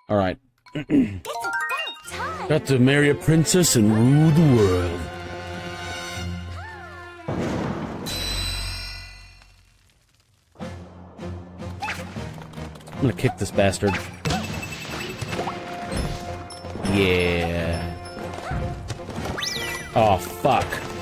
Alright. Got to marry a princess and rule the world. I'm gonna kick this bastard. Yeah. Oh, fuck.